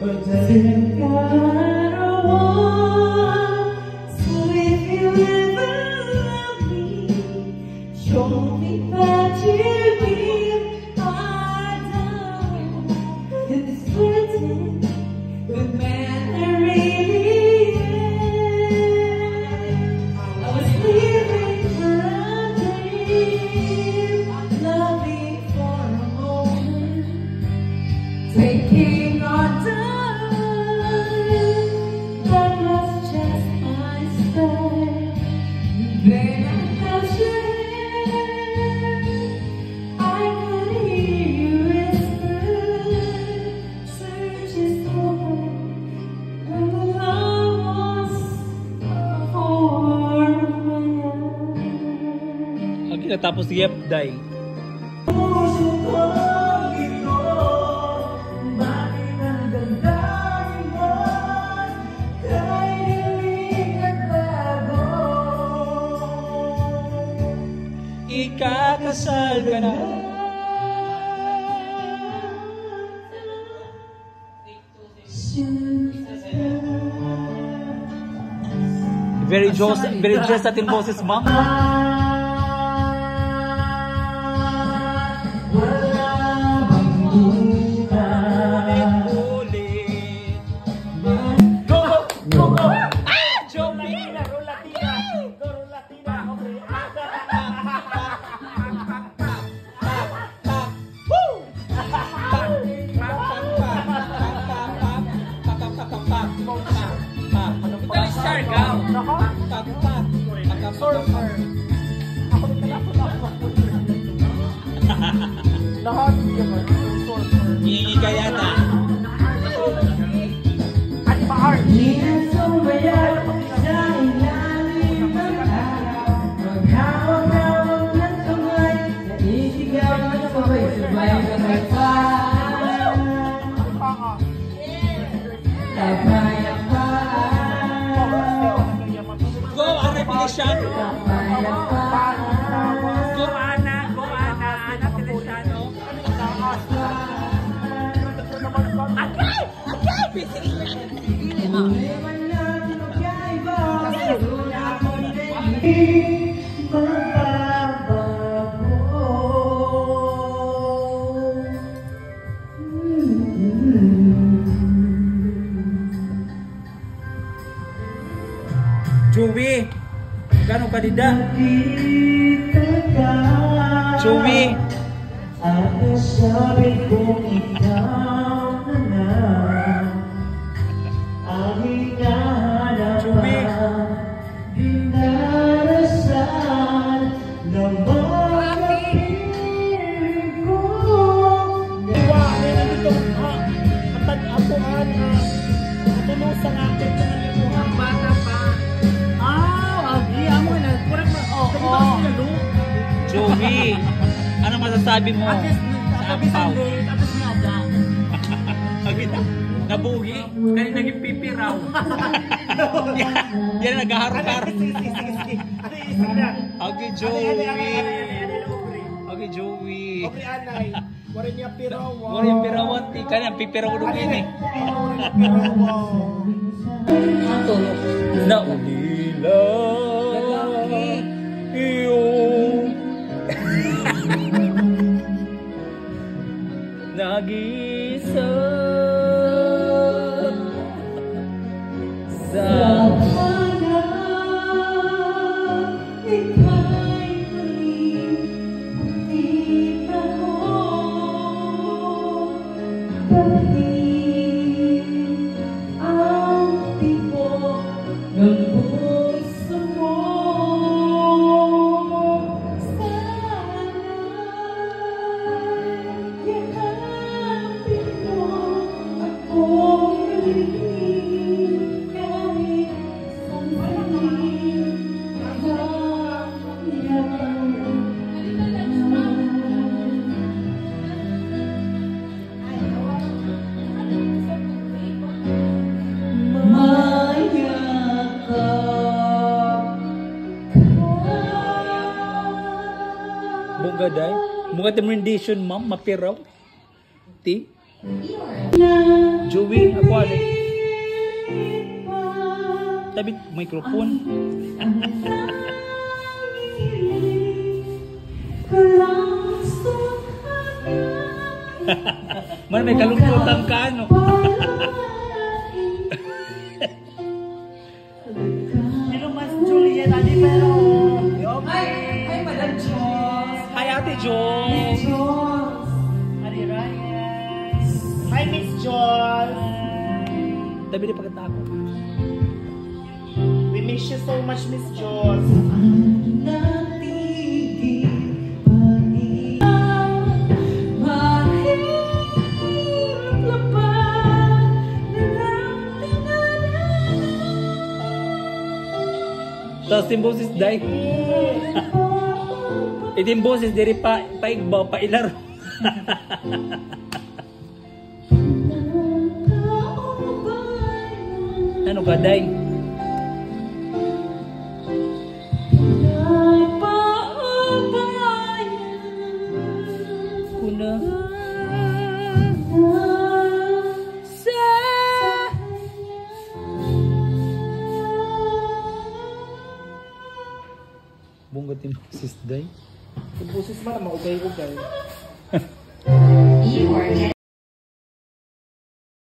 but doesn't gotta want. So if you ever love me, show me that you give. I don't in this certain the man I really am. I was living for a dream, loving for a moment, taking on time. That was just my style. Then I felt your hand, I could hear you whisper, searches for the love was for my Okay, natapos yep, die. puso ko ito, bakit ang damdamin mo kay dilim at bago? Ikakasal ka na. Very just atin boses, ma'am. Hingi ka yata. Go, ang reputation. Go, Ana, Ana Feliciano. Joey, gano'ng kadida? Joey, at sabi kong ikaw na nga ang hinahanap, dinarasan na magkapiling ko. Diba, nandito matag-apuan matulong sa akin sa nalimuhan. Bata pa. Agi, amo na. Kurang na. Oo. Joey, ano masasabi mo sa ampaw? Tapos niya ada. Agita, nabuhi, kaya naging pipiraw. Yan, nagaharo-haro. Sige. Na. Okay, Joey. Okay, Joey. Okay, anay. Wala niya piraw. Wala yung pirawat, kaya pipiraw nung yun eh. Ito, Naulila iyong nag-isa sa Bugaday. Mga recommendation, ma'am, mapiraw. Ti? Joey, ako ano. Tabi, microphone. Man, may kalungkutan ka, ano? Hello, Mas Julia, tadi pero... Hi, Madam Jones. Hi, Ate Jong. Jones. Hari Ryan. Hi, Miss Jules. Tabi, di pagkata ako. We miss you so much, Miss Jules. Tapos yung boses, day. Ito yung boses, diri pa, paigbaw, pailar. Ano ka, day? Kuna. Bunga yung boses, day. Yung busis man, maugay-ugay. You are